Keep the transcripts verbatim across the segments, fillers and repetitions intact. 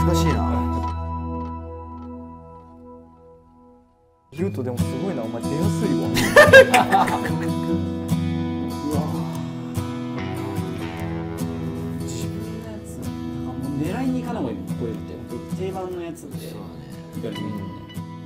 難しいな。 言うとでもすごいな、お前出やすいわ。うわ。自分のやつ、もう狙いに行かない方がいい。これって定番のやつで。そうだね。いかれてもいいもんね。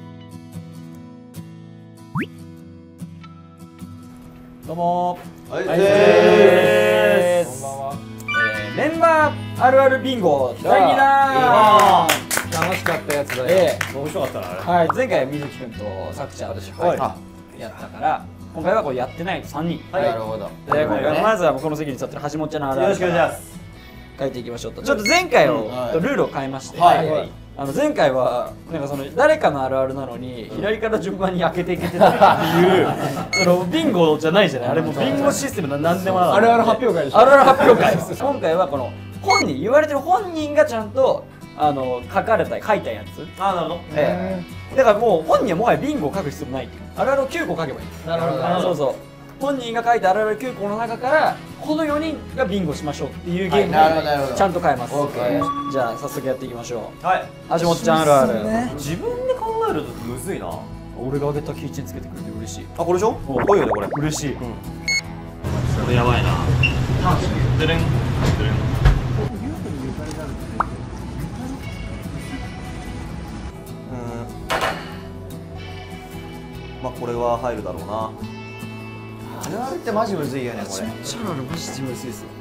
どうもー。はいでーす。こんばんは。メンバーあるあるビンゴだいにだー。 楽しかったやつだよ。 ええ、 面白かったなあれ。 はい、前回水木くんとさくちゃんでやったから、今回はこれやってないさんにん。 なるほど。 で、今回まずはこの席に座ってるはじもっちゃんのあるある。 よろしくお願いします。 書いていきましょうと。ちょっと前回をルールを変えまして、あの前回はなんかその誰かのあるあるなのに左から順番に開けていけてたっていうそのビンゴじゃないじゃない。あれもビンゴシステムなんでもなかった。 あるある発表会でしょ。 あるある発表会です。今回はこの本人言われてる本人がちゃんとあの書かれた書いたやつ。 あ、なるほど。 ええ、だからもう本人はもはやビンゴを書く必要もないっていう。あるあるをきゅうこ書けばいい。 なるほど。 そうそう。本人が書いたあるあるきゅうこの中からこのよにんがビンゴしましょうっていうゲームをちゃんと変えます。じゃあ早速やっていきましょう。はい。はじもっちゃんあるある。 自分で考えるとむずいな。 俺があげたキーチェンつけてくれて嬉しい。 あ、これでしょ？こういうよねこれ。 嬉しい。 これやばいな。でれん。でれん。まあこれは入るだろうな。 あるあるってマジむずいよねこれ。 シャラルマジむずいですよ。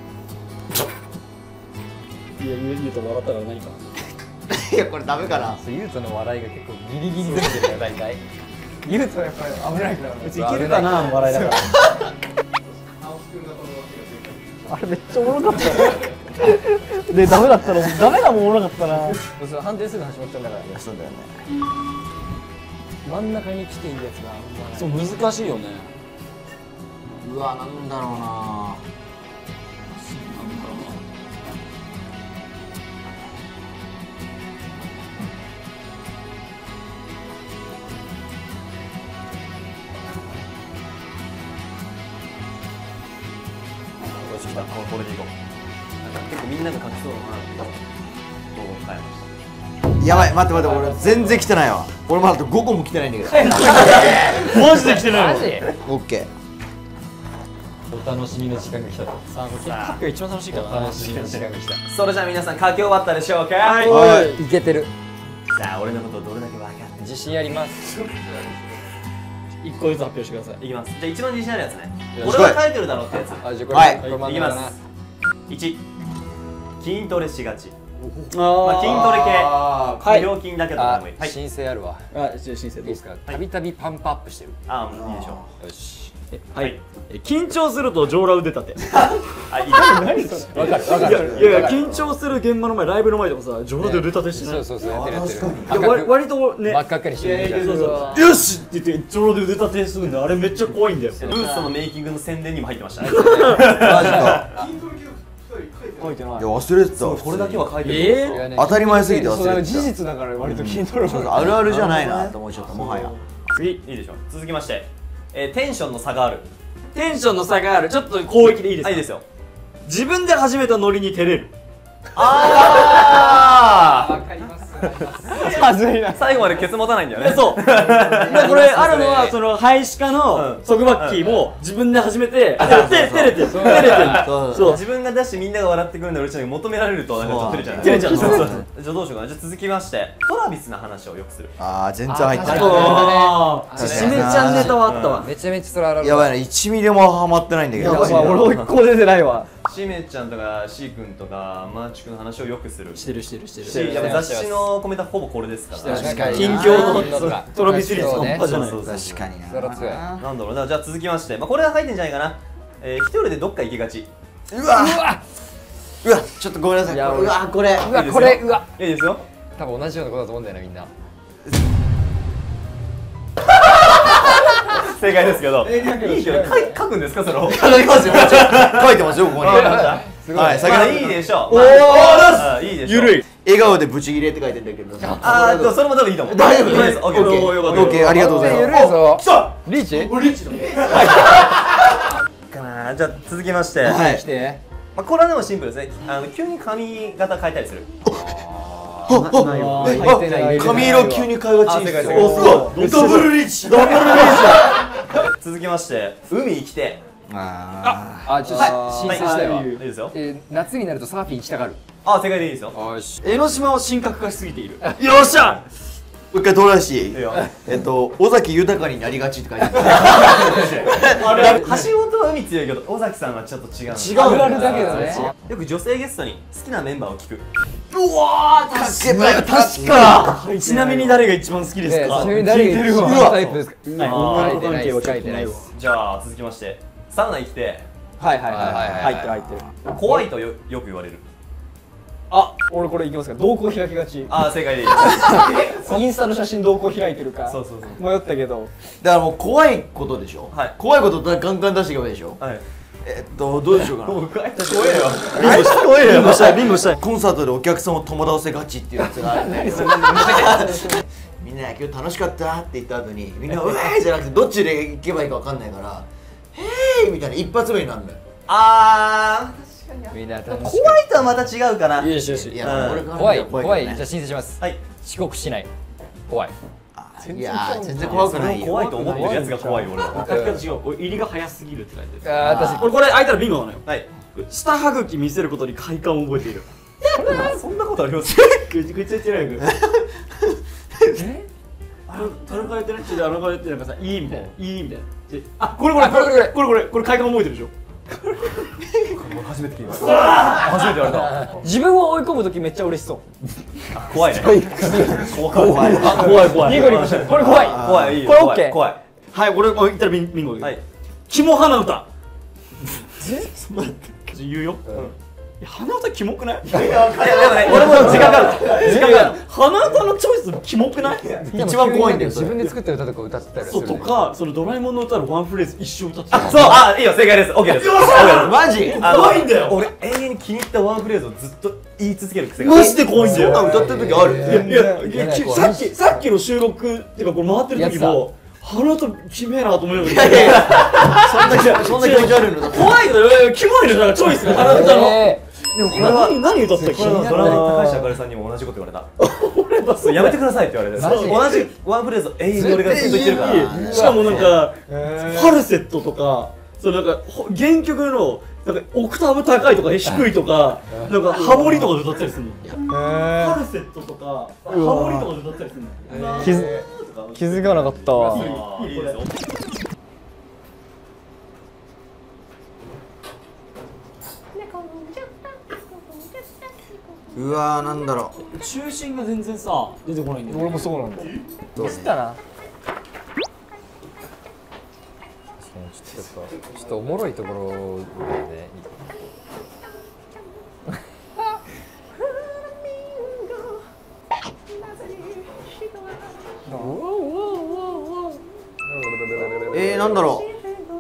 いや、ゆうと笑ったから何か。 いやこれダメかな。 ゆうとの笑いが結構ギリギリ出てるよ大体。ゆうとやっぱり危ないから。 うちいけるかなの笑いだから。あれめっちゃおもろかった。でダメだったの。ダメだもんおもろかったな。 そう判定すぐ始まっちゃうんだから。 いやそうだよね。 真ん中に来ていいやつが。 そう難しいよね。 うわなんだろうな。なんだろうな。 よし来た。これでいこう。なんか結構みんなが書きそうだな。どう変えました。 やばい待って待って俺全然来てないわ。俺まだあとごこも来てないんだけど。 マジで来てないの。 オッケー。 お楽しみの時間が来たと。さあ、 発表一番楽しいからな。 楽しみの時間が来た。それじゃあ皆さん書き終わったでしょうか。 はい。 いけてる。さあ、俺のことをどれだけ分かって自信あります。 一個ずつ発表してください。 いきます。じゃあ一番自信あるやつね。俺は書いてるだろうってやつ。 あ、じゃあこれはい。いきます。いち、筋トレしがち。まあ筋トレ系、不良筋だけどもいい。 申請あるわ。 あ、じゃあ申請いいですか。たびたびパンプアップしてる。 ああ、いいでしょう。よし。 はい。緊張すると上裸腕立て。 あ、いい。 何それ。わかるわかる。 いやいや緊張する現場の前ライブの前でもさ上裸で腕立てしてない。 そうそうそうやってるやってる。いや割割とね。 真っ赤っかりしてる。 そうそう。よしって言って上裸で腕立てするんだ。あれめっちゃ怖いんだよ。 ブーストのメイキングの宣伝にも入ってましたね。 マジか。 書いてない。 いや忘れてた。 これだけは書いてる。 ええ。 当たり前すぎて忘れてた。 事実だから割と筋トレあるあるじゃないなと思っちゃったもはや。 次いいでしょ。続きまして、えテンションの差がある。 テンションの差がある。ちょっと攻撃でいいですか。 いいですよ。 自分で始めたノリに照れる。 ああ。わかります。 はずいな。 最後までケツ持たないんだよね。 そう。これあるのはそのハイシカのソグバッキーも自分で始めて照れて照れてる。 そう。自分が出してみんなが笑ってくるのをうちに求められるとなんかちょっと照れちゃう。 照れちゃう。 じゃあどうしようかな。じゃあ続きましてトラビスの話をよくする。 ああ全然入ってない。 ああ。しめちゃんネタはあったわ。 めちゃめちゃそれある。 やばいな、いちミリもハマってないんだけど。 俺一個出てないわ。 しめちゃんとかしーくんとかマーチくんの話をよくする。 してるしてるしてる。 やっぱ雑誌のコメントほぼこれですから。 確かに。 近況のトラビス率半端じゃない。 確かにな。 それは強い。 なんだろうな。じゃあ続きまして、まあこれは書いてんじゃないかな。え一人でどっか行きがち。 うわうわちょっとごめんなさい。うわこれうわこれうわいいですよ。 多分同じようなことだと思うんだよなみんな。 正解ですけど。いいけど書くんですかそれを。 書いてますよ。書いてますよここに。はい、 まあいいでしょう。 おお、いいでしょう。 ゆるい。 笑顔でブチギレって書いてんだけど。 ああ、でもそれも多分いいと思う。 大丈夫です。オッケー、オッケー、 ありがとうございます。 ゆるいぞ。 来た。 リーチ？ リーチだ。 かな。じゃあ続きまして、 はい。 来て。 まあこれはでもシンプルですね。あの急に髪型変えたりする。 ないわ。 入ってない。 髪色急に変えがちですよ。 おすごいダブルリーチ。 ダブルリーチ続きまして海行きてああ、ちょっと申請したよ。 いいですよえー夏になるとサーフィン行きたがる。 あ正解でいいですよよし。 江ノ島を神格化しすぎている。 よっしゃ。もう一回通らしていい？ いいよえっと尾崎豊になりがちって書いてある。 橋本は海強いけど尾崎さんはちょっと違う違うあるあるだけどね。 よく女性ゲストに好きなメンバーを聞くうわー、確か確か。 ちなみに誰が一番好きですか？ えーちなみに誰が一番タイプですか？ はいあー書いてないです。書いてないです。 じゃあ続きましてサウナ行きてはいはいはいはいはいはい入ってる入ってる。 怖いとよよく言われるあ、俺これいきますか。動向開きがち。 あ正解でいいですインスタの写真動向開いてるかそうそうそう迷ったけど。 だからもう怖いことでしょ。 はい怖いことガンガン出していけばいいでしょ。 はいえっとどうでしょうかな。 怖い怖えよビンゴしたいビンゴしたい。 コンサートでお客さんを友倒せがちっていうやつがあるね。みんな今日楽しかったって言った後にみんなうえーじゃなくてどっちで行けばいいか分かんないからへーみたいな一発目になるんだよ。 あみんな楽しー怖いとはまた違うかなよしよし。 いやうん俺から怖い見たら怖い。じゃあけどね。 申請します。 はい遅刻しない。怖い。 いやー全然怖くないよ。 怖いと思ってるやつが怖いよ俺は書き方違う。俺入りが早すぎるって書いてる。 あー私俺これ開いたらビンゴなのよ。 はい下歯茎見せることに快感を覚えている。 そんなことありますぐちぐちゃってないよ。あの田中やってないちょっとあのやってなんかさいいみたいないいみたいな。であこれこれあこれこれこれこれこれこれ快感覚えてるでしょ。 初めて聞きました初めて言われた自分を追い込む時めっちゃ嬉しそう。 怖いね怖い怖い怖い怖い。ニコニコしてる。これ怖い。 怖いいいよこれオッケー。 怖いはい俺もう言ったらビンビンゴ。 はい肝花歌。言うよ。いや鼻歌キモくない？ いやでもね俺も時間がある時間がある鼻歌のチョイスキモくない？ 一番怖いんだよそれ自分で作った歌とか歌ってたりする。 そうとかそのドラえもんの歌のワンフレーズ一生歌ってた。 そうあいいよ正解です OK ですマジ？ 怖いんだよ。 俺永遠に気に入ったワンフレーズをずっと言い続ける癖がマジで怖いんだよ。 そんなん歌ってる時ある？ いやいやいやさっきさっきの収録っていうかこれ回ってる時も鼻歌キメえなと思いながら。いやいやいやそんなそんな気持ち悪いのだ。 怖いのよ。キモいのだからチョイスが鼻歌の。 えでもこれは何何歌ってたっけ？ これはドラマの高橋あかりさんにも同じこと言われたそうやめてくださいって言われてマジ同じワンフレーズを永遠に俺がずっと言ってるからしかもなんかファルセットとかそのなんかほ原曲のなんかオクターブ高いとか低いとかなんかハモリとかで歌ったりするの。ファルセットとかハモリとかで歌ったりするの。 気づ気づかなかったわ。 いいですようわーなんだろ中心が全然さ出てこないんだよ。 俺もそうなんだ。ミスったな。ちょっとちょっとおもろいところで。 う。えーなんだろう。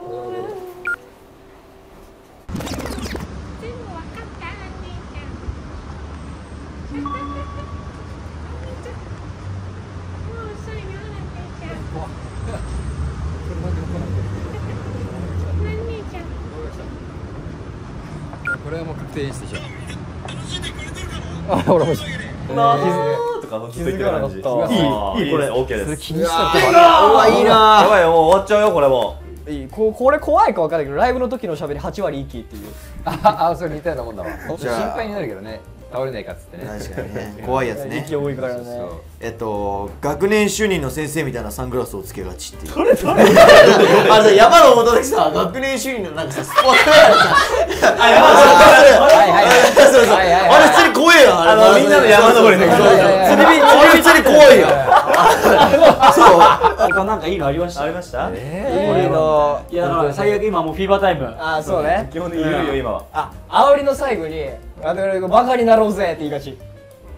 これはもう確定演出でしょ。あ、俺もなーとかずっと言ってる感じいいいいこれ OK です気にしたらうわいいなやばいよもう終わっちゃうよこれもいいここれ怖いか分かんないけどライブの時の喋りはち割息っていう。 ああ、それ似たようなもんだわ。心じゃあ配になるけどね。倒れないかっつってね。 確かにね怖いやつね。 息多いからね。 えっと学年主任の先生みたいなサングラスをつけがちっていう。 これそれあのさ山の元でさ学年主任のなんかさスポーツウェアでさあ山のはいはいはいそうそうはいはいはいあれ普通に怖えよあれあのみんなの山登りのそうそうはいはいはい釣り火あれ普通に怖いよそう他なんかいいのありました？ ありましたえ俺のいやだから最悪今もうフィーバータイム。 あ、そうね。 基本的に言うよ今はあ、煽りの最後に、あのバカになろうぜって言いがち。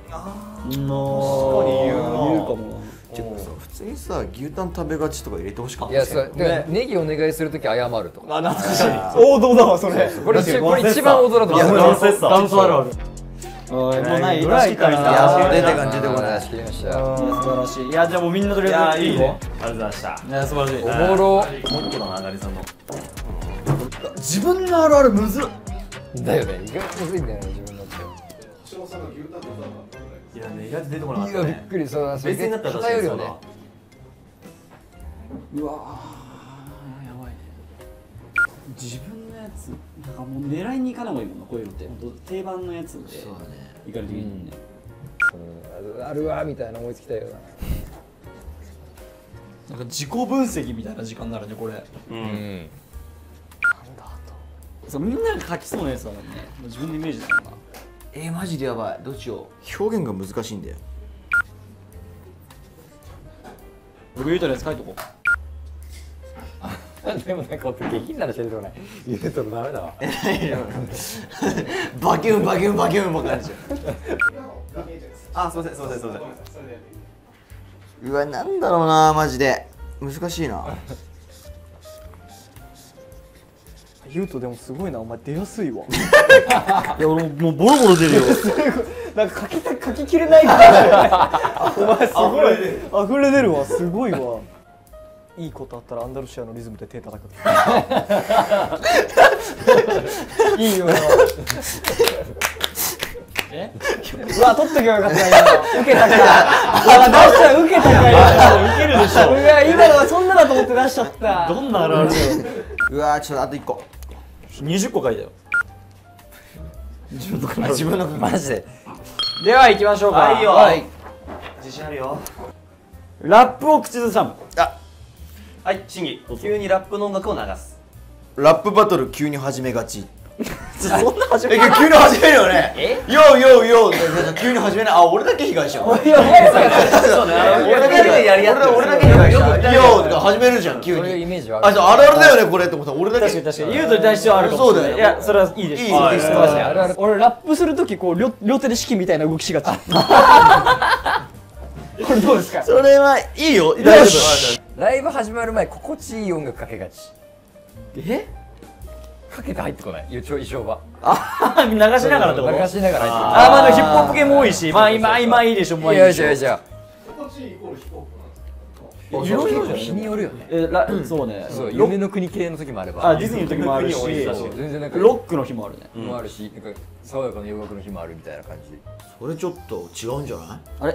の言うな言うかも。 ちょっとさ普通にさ牛タン食べがちとか入れてほしかったいや、そう、でネギお願いするとき謝るとか。 あ、懐かしい。王道だわ、それ。 これ一これ一番大人だと思う。 元節さ元祖あるある。おいもうないドライかな。 いや出てこない出てこ出ないし切りました。 素晴らしい。いやじゃあもうみんなとりいあえずやいいねありがとうございましたいや素晴らしい。 おもろ。 もっとだなあがりさんの自分のあるあるむずっ。 だよね。意外とむずいんだよね、自分だって。 いやね意外と出てこなかっいやびったね。 くりそうだ。それ別になったら確か偏るよね。 にそうだわ。 うわーやばいね。自分のやつなんかもう狙いに行かない方がいいもんな、こういうのって本当定番のやつでそうだね。 いかれていいもんね。 うんあるわみたいな思いつきたいよな。 なんか自己分析みたいな時間になるねこれ。 う。 うんんそうみんなが書きそうなやつだもんね。自分のイメージだもんな。 えー、マジでやばい。どうしよう。表現が難しいんだよ。 僕言うたらやつ書いとこう。 でもなんか下品な話出てこない。言うとダメだわ。 バキュンバキュンバキュンばっかりですよ。 あ、すいませんすいませんすいません。 うわ、なんだろうな、マジで難しいな。 言うとでもすごいな、お前出やすいわ。 いや俺もうボロボロ出るよ。 なんか書きた書ききれないからお前すごい溢れ出るわ、すごいわ。いいことあったらアンダルシアのリズムで手叩く。いいよな。 え？ うわ、取っとけばよかった今の。受けたか。うわ、出したら受けたかよ。 受けるでしょ。 うわ、今のはそんなだと思って出しちゃった。 どんなあるあるだよ。 うわー、ちょっとあといっこ。 にじゅっこ書いたよ。自分のあ、自分のマジで。 では行きましょうか。 はいよ。 はい。 自信あるよ。 ラップを口ずさむ。 あ、 はい、審議。急にラップの音楽を流す。 ラップバトル急に始めがち。 そんな始え、急に始めるよね。え？よーよーよーって急に始めない。あ、俺だけ被害者。俺そうね。俺だけでやり合ってる。 俺だけ被害者。よーとか始めるじゃん、急そういうイに。 メージはあ、そうあるあるだよねこれって思ったら俺だけ。 確かに確かに。言うとに対してはあるかもしれない。 そうだよいや、それはいいです。 いいはいいいです確かにあるある。 俺ラップするときこう両両手で指揮みたいな動きしがち。これどうですか。 それはいいよ。大丈夫。 ライブ始まる前心地いい音楽かけがち。 え？ かけて入ってこない。衣装衣装は。 あ、流しながらってこと？ 流しながら入ってあ、まあヒップホップ系も多いし、まあ今今いいでしょ、もうくる。よいいでしょ。 いしょよいしょ。 いろいろ日によるよね。 え、らそうね。 そう、 ロ夢の国系の時もあれば。 あ、ディズニーの時もあるし、 国多いらしい全然なんかロックの日もあるね。 もあるし、なんか爽やかな洋楽の日もあるみたいな感じ。 それちょっと違うんじゃない？ あれ？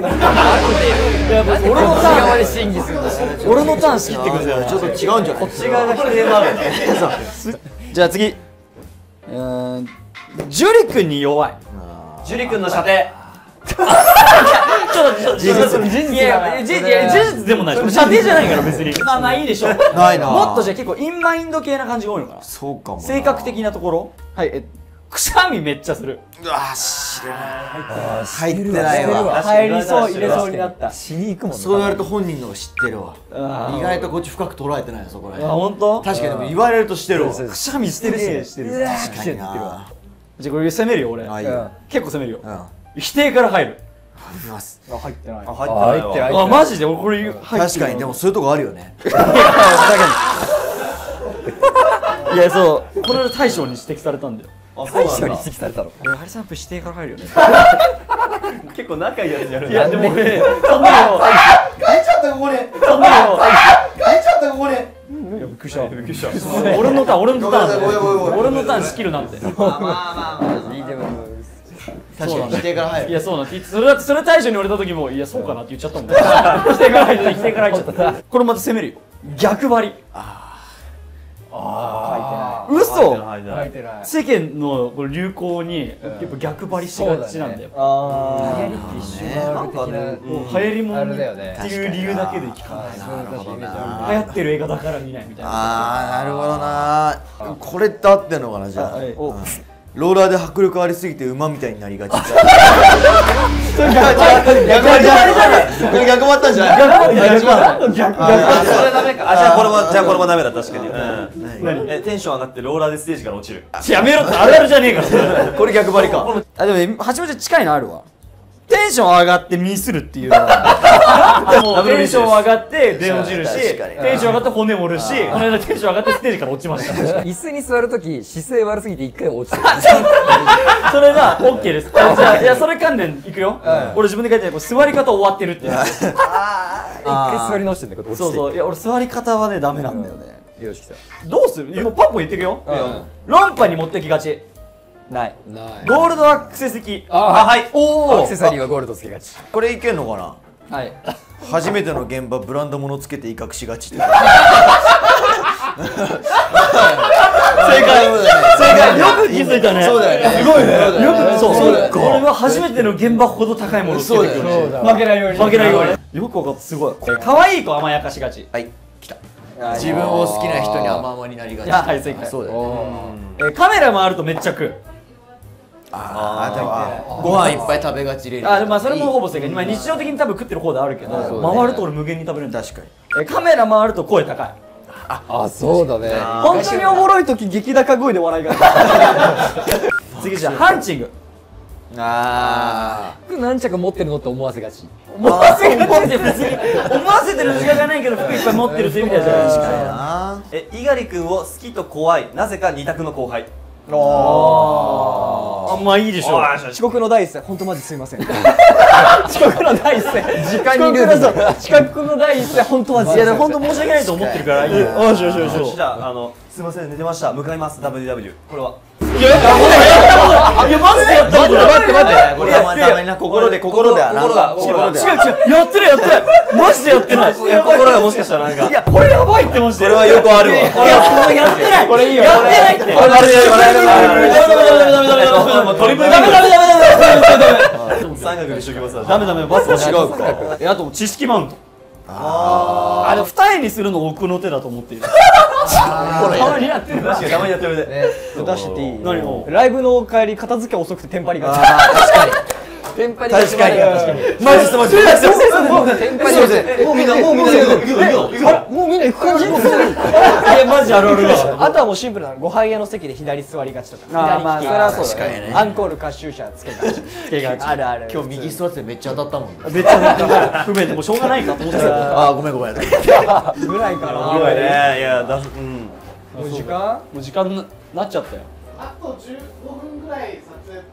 俺のターンまで審議するんだよ。 俺のターン仕切ってくれよ。 ちょっと違うんじゃない？ こっち側が否定もあるね。 じゃあ次。うーん、ジュリ君に弱い。 ジュリ君の射程。 ちょっとちょっと事実事実いや事実でもない。射程じゃないから別に。まあまあいいでしょう。 ないな。 もっとじゃあ結構インマインド系な感じが多いのかな。 そうかもな。 性格的なところ。はい。え、くしゃみめっちゃする。 うわー、知らない。入ってないわ。 入りそう入れそうになった。 死に行くもんね。 そう言われると本人の方が知ってるわ。 あ意外とこっち深く捉えてないよそこらあ、 辺。 本当？ 確かにでも言われると知ってるわ。 くしゃみしてるししてる。 確かにな。 じゃあこれ攻めるよ俺。 あ、いいよ。 結構攻めるよ。 うん。 否定から入る。 いきます。 あ、入ってない。 あ、入あ入ってない。 あ、マジで俺これ入ってる。 確かにでもそういうとこあるよね。 いやそうこれで大将に指摘されたんだよ。 あ、そうなんだ。 指摘されたの。 ハリさんやっぱ否定から入るよね。 結構仲いいやつにやる。 いやでも俺そんなの変えちゃったここに。 そんなの変えちゃったここに。 びっくりした。びっくりした。俺のターン俺のターンごめんごめんごめん俺のターン仕切るなんて。 いいでも確かに否定から入る。 いやそうなんてそれだってそれ大将に言われた時もいやそうかなって言っちゃったもん。否定から入って否定から入っちゃった。これまた攻めるよ。逆張り。嘘。 入ってない。 入ってない。 世間のこれ流行にやっぱ逆張りしがちなんだよ。 あ流行りって一瞬回る的な。 もう流行りもあのってれだよね。 いう理由だけで聞かない。 そういう確かにイメージあ流行ってる映画だから見ないみたいな。 あー、なるほどな。これって合ってんのかなじゃあ。 はいおローラーで迫力ありすぎて馬みたいになりがち。逆逆張りじゃない。 逆張ったんじゃない？ 逆張り。逆あ、それダメか。あ、じゃあこれもじゃあこれもダメだ確かに。うん。え、テンション上がってローラーでステージから落ちる。 やめろってあるあるじゃねえから。 これ逆張りか。 あでも八王子近いのあるわ。テンション上がってミスるっていうのはでもテンション上がって出落ちるし確かにテンション上がって骨折るしこの間テンション上がってステージから落ちました椅子に座るとき姿勢悪すぎて一回落ちてる。 それが OK です。じゃあいやそれ関連いくよ。俺自分で書いてない座り方終わってるっていう。 一回座り直してんだけど落ちてそうそういや俺座り方はねダメなんだよね。 よし来た。 どうするもうパッポン言ってくよ。論破に持ってきがち。 ないないゴールドアクセ席。 あはい。 おおアクセサリーはゴールドつけがちこれいけんのかな。 はい初めての現場ブランド物つけて威嚇しがちって。正解正解よく気づいたね。 そうだよね。 すごいね。よくそうそうだよ。 俺は初めての現場ほど高いものをつけてくる。 負けないように負けないように。よくわかった。すごい。可愛い子甘やかしがち。 はい来た。自分を好きな人に甘々になりがち。 あはい正解。 そうだよね。 えーカメラ回るとめっちゃ食う。 ああとご飯いっぱい食べがちレリー。 あまあそれもほぼ正解。まあ日常的に多分食ってる方であるけど、回ると俺無限に食べれるんだ。 確かに。 えーカメラ回ると声高い。 あそうだね本当におもろい時激高声で笑いが次じゃあハンチング。 あ服何着持ってるのって思わせがち思わせて別に思わせてる時間がないけど服いっぱい持ってるっていう意味ではじゃないですか。 あ。 え、猪狩君を好きと怖い。なぜか二択の後輩。 あまあいいでしょう。 遅刻の第一声本当マジすいません遅刻の第一声時間にルールだ遅刻の第一声本当マジいやでも本当申し訳ないと思ってるからいいよ。よしよしよしよし。 じゃあ、あの、すみません、寝てました。向かいます。ダブリューダブリュー。これは。 いやマジでやったことない。 待って待ってこれたまたまにな心で心ではな。 心が心が違う違うやってるやってるマジでやってない。 いや、心がもしかしたらなんか。 いやこれやばいってマジで。 これはよくあるわ。 いやそれやってない。これいいよ。やってないって。 これあれだよこれあれだよ。 ダメダメダメダメダメ。 トリプルダメダメダメダメダメ。 三角にしときますわ。 ダメダメバスは違うか。 えあと知識マウント。 ああれ二重にするの奥の手だと思っている。たまにやってる。 確かにたまにやってるね。 出していい何も。 ライブの帰り片付け遅くてテンパりがち確かに。 テンパり確かに。マジっすマジっす。 テンパりすいません。もうみんなもうみんな行く行く行く行く。 あもうみんな行く感じいやマジあるあるだ。 あとはもうシンプルなのご飯屋の席で左座りがちとかあーまあ左利きそれはそう確かにね。 アンコールカッシューシャつけがちつけがちあるある今日右座ってめっちゃ当たったもん。 別に不便でもしょうがないかと思ってたけど。 あごめんごめん。 ぐらいかすごいなね。いや、だす、うん。 もう時間もう時間になっちゃったよ。 あとじゅうごふんぐらい撮影。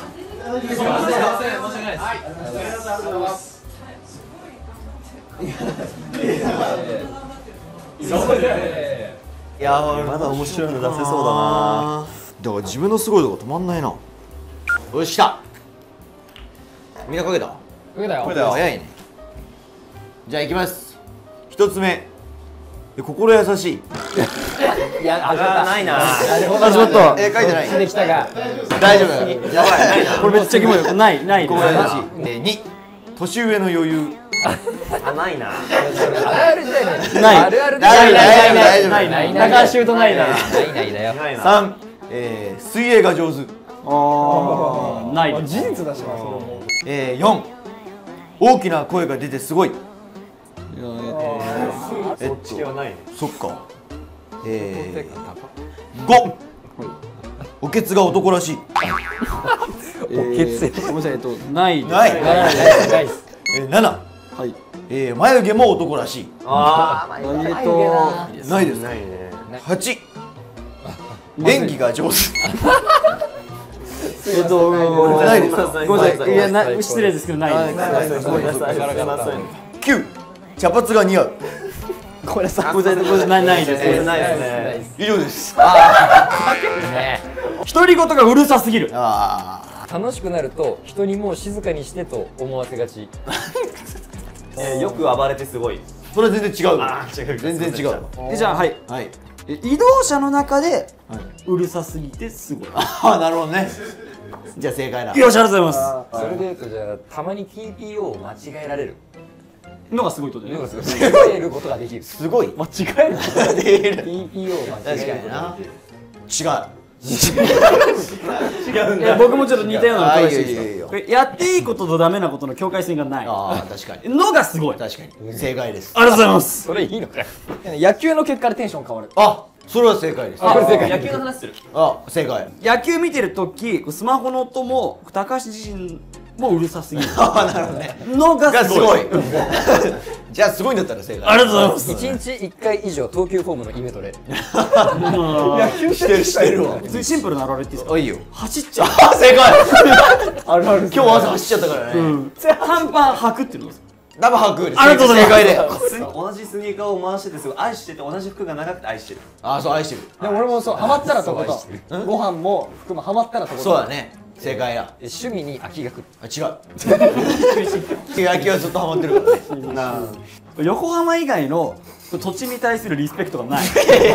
いやー、まだ面白いの出せそうだな。 だから自分のすごいとこ止まんないな。よし来た。みんなかけた。 上だよこれだよ。 早いね。じゃあ行きます。一つ目。心優しい。 いやあ、ないな。 始まったわ。 え書いてない。 できたが大丈夫。 やばい、ないな。 これめっちゃキモいよ。ないない。 心優しい。え二。年上の余裕。 あ、ないな。 あるあるじゃないないあるあるじゃ大ない丈夫大丈夫ないない長足シュートないなないないだよないな。 三。え水泳が上手。 ああない。 事実だしなそれもえ四。大きな声が出てすごい。えっそっち系はないね。 そっか。えー、ご。おけつが男らしい。 おけつ。ごめんなさいえっとない。 ない。 ナイスえー、なな。 はい。 えー、眉毛も男らしい。 あえっとないですあ、ないね。 はち。演技が上手。 えっとないです。 ごめんなさいいやな失礼ですけどない。 きゅう。茶髪が似合う。 ごめんなさいごめんなさいごめんなさいないないです。 ないですね。 以上です。 独り言がうるさすぎる。 あ楽しくなると人にもう静かにしてと思わせがちえー、よく暴れてすごい。 あ、それは全然違う。 あー違う全然違う。 えじゃあはい。 はい。 え移動車の中でうるさすぎてすごい。 ああ、なるほどね。じゃあ正解だ。 よしありがとうございまそれでいうとじゃあたまに ティーピーオー を間違えられるす。のがすごいとね。 間違えることができるすごい。 間違える。 違ティーピーオー を間違えることができるう。 いや僕もちょっと似たようなのトライしていいあいいよいいよいいよですか。これやっていいこととダメなことの境界線がないああ、確かに。 のがすごい。 確かに。正解です。 ありがとうございます。 それいいのかよ野球の結果でテンション変わるあ、それは正解です。 あこれ正解野球の話する。 あ、正解。 野球見てるときスマホの音も高橋自身もうるさすぎるああ、なるほどね。 のがすごい。 がすごい。じゃあすごいんだったら正解。 ありがとうございます。 いちにちいっかい以上投球フォームのイメトレ野球してるしてるわ。 普通にシンプルなあられっていいですか。 あ、いいよ。 走っちゃう。 あ、正解。 あるある今日朝走っちゃったからね。 うん。半パン履くっていうのが生ハクありがとうございます正解で同じスニーカーを回しててすごい愛してて、同じ服が長くて愛してる。 ああそう愛してるでも俺もそうハマったらとことご飯も服もハマったらとことそうだね正解や趣味に秋が来る。 あ違う野球はずっとハマってるからね横浜以外の土地に対するリスペクトがない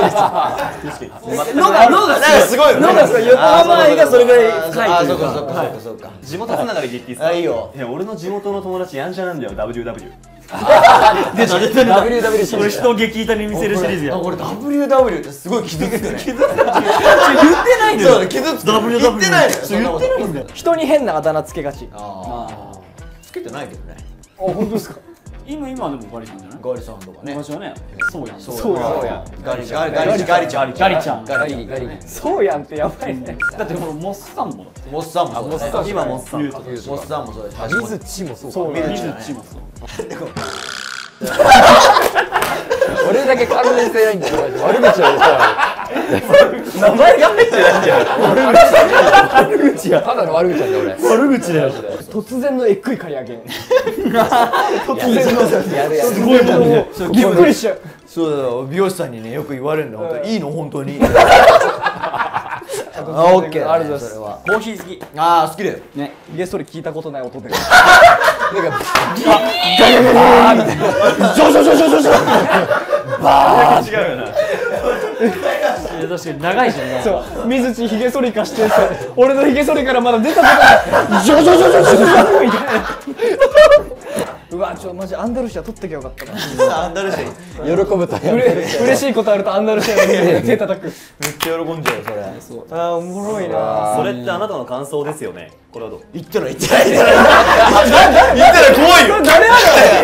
のがのがすごいよねのがすごい横浜愛がそれぐらい深いあというかそうかそうかそうかそうか地元つながりで言っていいですか？ あいいよいや、俺の地元の友達やんちゃなんだよ、ダブリューダブリュー。 出た出たダブリューダブリューこれ人を激痛に見せるシリーズやあこれ ダブリューダブリュー ってすごい傷つくね言ってないのよそう傷つくダブリューダブリュー言ってないのよ言ってないんだよ人に変なあだ名つけがち。 ああつけてないけどねあ本当ですか。 今今でもガリさんじゃないガリさんとかね昔はねそうやんそうやガリガリガリガリちゃんガリちゃんガリガリそうやんってやばいね。 だってこのモスさんもだってモスさんもそうだね今モスさん。 モスさんもそうだし水地もそうか。 水水地地もそう俺だけ関連性ないんだよ。悪口は名前が入ってないんだよ悪口やただの悪口なんだよ俺。 悪口だよ突然のえっくい刈り上げ。 突然のやるやる。 すごいもんねびっくりしちゃう。 そうだよ美容師さんにねよく言われるんだ本当にいいの本当にあオッケーありがとうございますそれはコーヒー好きああ好きだよねゲストで聞いたことない音で。 違うよな。 いや確かに長いしねそう水地ひげ剃りかしてさ、俺のひげ剃りからまだ出たことない。ジョジョジョジョジョジョみたいな。うわちょマジアンダルシア取ってきゃよかったな。 アンダルシアめっ喜ぶとやうれ嬉しいことあるとアンダルシアの手叩く。 ちゃ喜んじゃうよそれあーおもろいな。 それってあなたの感想ですよね。これはどう？ 言ったら言ってない言ったら言ったら怖いよ誰あ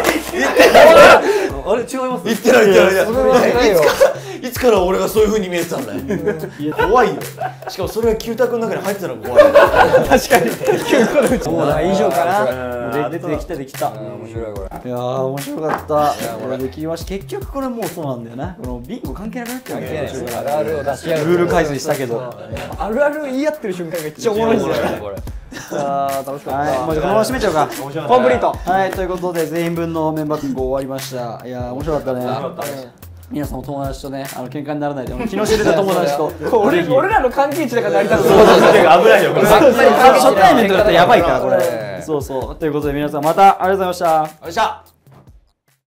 あれ違います？ 言ってない言ってないそれはないよ。 いつから俺がそういう風に見えてたんだよ怖いよしかもそれがキュータ君の中に入ってたら怖いよれ確かに。きゅうこのうち。もう以上かな。 でできたできた面白いこれ。 いやー面白かったこれできました結局これもうそうなんだよなこのビンゴ関係なくなっちゃうんだよあるあるを出し合う。 ルール改正したけどあるある言い合ってる瞬間がめっちゃおもろいですよね。 これ。 あー楽しかはい、 った。 もうこのまま締めちゃうかコンプリート。 はい、ということで全員分のメンバービンゴ終わりましたいやー面白かったね皆さんも友達とね、あの喧嘩にならないで気の知れた友達と俺俺らの関係値だから成り立つ。 危ないよこれ。 初対面とだったらやばいからこれねそうそうということで皆さんまたありがとうございましたよっしゃ